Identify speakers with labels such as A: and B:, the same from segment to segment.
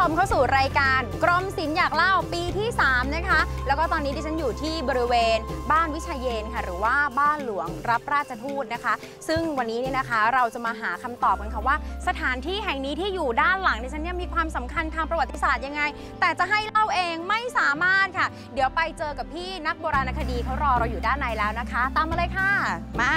A: มเข้าสู่รายการกรมศิลป์อยากเล่าปีที่3นะคะแล้วก็ตอนนี้ดิฉันอยู่ที่บริเวณบ้านวิชัยเยนค่ะหรือว่าบ้านหลวงรับราชทูตนะคะซึ่งวันนี้เนี่ยนะคะเราจะมาหาคำตอบกันค่ะว่าสถานที่แห่งนี้ที่อยู่ด้านหลังดิฉันเนี่ยมีความสำคัญทางประวัติศาสตร์ยังไงแต่จะให้เล่าเองไม่สามารถค่ะเดี๋ยวไปเจอกับพี่นักโบราณคดีเขารอเราอยู่ด้านในแล้วนะคะตามมาเลยค่ะมา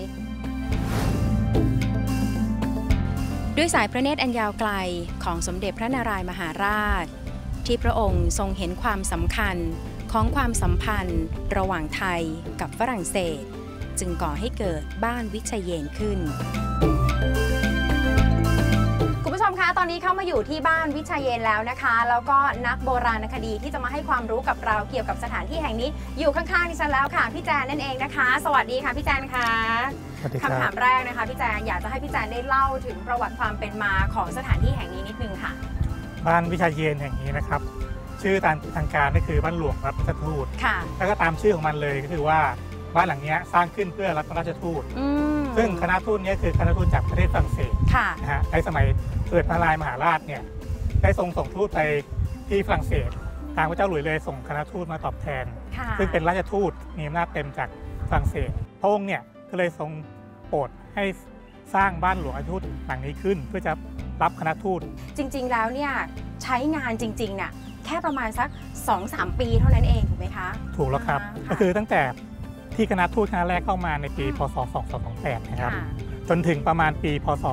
A: ด้วยสายพระเนตรอันยาวไกลของสมเด็จพระนารายมหาราชที่พระองค์ทรงเห็นความสำคัญของความสัมพันธ์ระหว่างไทยกับฝรั่งเศสจึงก่อให้เกิดบ้านวิชัยเยนขึ้นคุณผู้ชมคะตอนนี้เข้ามาอยู่ที่บ้านวิชัยเยนแล้วนะคะแล้วก็นักโบราณคดีที่จะมาให้ความรู้กับเราเกี่ยวกับสถานที่แห่งนี้อยู่ข้างๆดิฉันแล้วค่ะพี่แจนนั่นเองนะคะสวัสดีค่ะพี่แจนค่ะคำถามแรกนะคะพี่แจนอยากจะให้พี่แจนได้เล่าถึงประวัติความเป็นมาของสถานที่แห่งนี้นิดนึงค่ะ
B: บ้านวิชัยเยนแห่งนี้นะครับชื่อทางการก็คือบ้านหลวงรับราชทูตแล้วก็ตามชื่อของมันเลยก็คือว่าบ้านหลังนี้สร้างขึ้นเพื่อรับราชทูตซึ่งคณะทูตนี้คือคณะทูตจากประเทศฝรั่งเศสนะฮะในสมัยสมเด็จพระนารายมหาราชเนี่ยได้ส่งทูตไปที่ฝรั่งเศสทางพระเจ้าหลุยส์เลยส่งคณะทูตมาตอบแทนซึ่งเป็นราชทูตมีอำนาจเต็มจากฝรั่งเศสพระองค์เนี่ยก็เลยทรงโปรดให้สร้างบ้านหลวงราชทูตหลังนี้ขึ้นเพื่อจะรับคณะทูต
A: จริงๆแล้วเนี่ยใช้งานจริงๆเนี่ยแค่ประมาณสัก 2-3 ปีเท่านั้นเองถูกไหมคะ
B: ถูกแล้วครับก็คือตั้งแต่ที่คณะทูตคณะแรกเข้ามาในปีพศ2228นะครับจนถึงประมาณปีพศ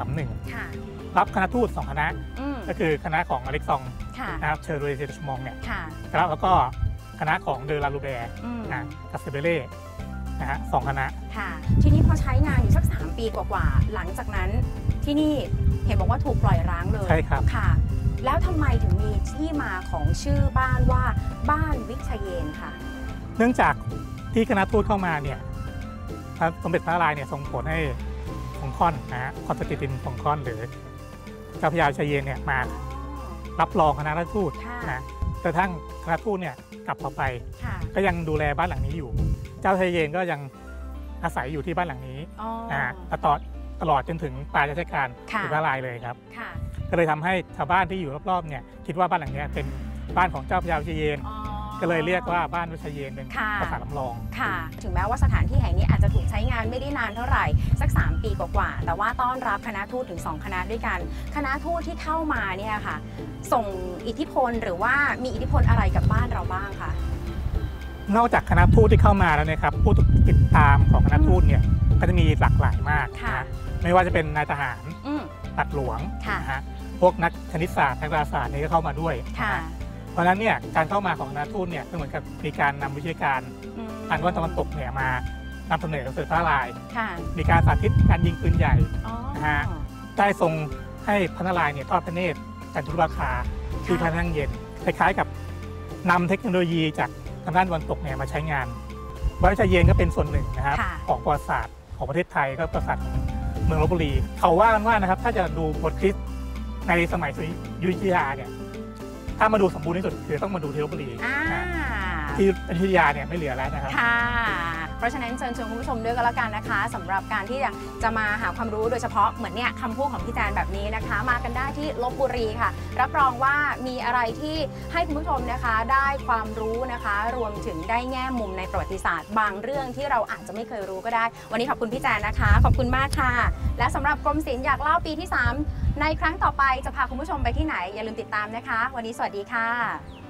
B: 2231รับคณะทูต2คณะก็คือคณะของอเล็กซองนะครับเชอร์โรเซชมองเนี่ยแล้วก็คณะของเดอลาลูแบร์กับเซเบเล่นะฮะ2คณะ
A: ทีนี้พอใช้งานอยู่สัก3 ปีกว่าๆหลังจากนั้นที่นี่เห็นบอกว่าถูกปล่อยร้างเลย
B: ใช่ครับ
A: ค่ะแล้วทำไมถึงมีที่มาของชื่อบ้านว่าบ้านวิชัยเยนค่ะ
B: เนื่องจากที่คณะทูตเข้ามาเนี่ยสมเด็จพระนารายณ์เนี่ยทรงโปรดให้ของค่อนนะฮะคอนสแตนตินของค่อนหรือเจ้าพระยาวิชัยเยนเนี่ยมารับรองคณะราชทูตนะกระทั่งคณะทูตเนี่ยกลับไปก็ยังดูแลบ้านหลังนี้อยู่เจ้าชายเยนก็ยังอาศัยอยู่ที่บ้านหลังนี้ตลอดจนถึงปลายรัชกาลสมเด็จพระนารายณ์เลยครับก็เลยทำให้ชาวบ้านที่อยู่รอบๆเนี่ยคิดว่าบ้านหลังนี้เป็นบ้านของเจ้าพระยาวิชัยเยนก็เลยเรียกว่าบ้านวิชัยเยนเป็นภาษาลำลอง
A: ค่ะถึงแม้ว่าสถานที่แห่งนี้อาจจะถูกใช้งานไม่ได้นานเท่าไหร่สัก3 ปีกว่าๆแต่ว่าต้อนรับคณะทูตถึง2คณะด้วยกันคณะทูตที่เข้ามาเนี่ยค่ะส่งอิทธิพลหรือว่ามีอิทธิพลอะไรกับบ้านเราบ้างคะ
B: นอกจากคณะทูตที่เข้ามาแล้วนะครับผู้ติดตามของคณะทูตเนี่ยก็จะมีหลากหลายมากนะไม่ว่าจะเป็นนายทหารตัดหลวงนะฮะพวกนักคณิตศาสตร์นักดาราศาสตร์นี่ก็เข้ามาด้วยเพราะฉะนั้นเนี่ยการเข้ามาของคณะทูตเนี่ยก็เหมือนกับมีการนำวิชาการทางตะวันตกเนี่ยมานำเสนอสมเด็จพระนารายณ์มีการสาธิตการยิงปืนใหญ่นะฮะได้ทรงให้พระนารายณ์เนี่ยทอดพระเนตรจันทรุราคาที่พระนั่งเย็นคล้ายๆกับนำเทคโนโลยีจากทางด้านตะวันตกเนี่ยมาใช้งานวัดวิชัยเยนก็เป็นส่วนหนึ่งนะครับของประวัติศาสตร์ของประเทศไทยก็ประวัติศาสตร์ของเมืองลพบุรีเขาว่ากันว่านะครับถ้าจะดูบทคริสต์ในสมัยอยุธยาเนี่ยถ้ามาดูสมบูรณ์ที่สุดคือต้องมาดูที่ลพบุรีที่อยุธยาเนี่ยไม่เหลือแล้วนะครับ
A: เพราะฉะนั้นเชิญชวนคุณผู้ชมด้วยก็แล้วกันนะคะสำหรับการที่จะมาหาความรู้โดยเฉพาะเหมือนเนี่ยคำพูดของพี่แจนแบบนี้นะคะมากันได้ที่ลพบุรีค่ะรับรองว่ามีอะไรที่ให้คุณผู้ชมนะคะได้ความรู้นะคะรวมถึงได้แง่มุมในประวัติศาสตร์บางเรื่องที่เราอาจจะไม่เคยรู้ก็ได้วันนี้ขอบคุณพี่แจนนะคะขอบคุณมากค่ะและสำหรับกรมศิลป์อยากเล่าปีที่3ในครั้งต่อไปจะพาคุณผู้ชมไปที่ไหนอย่าลืมติดตามนะคะวันนี้สวัสดีค่ะ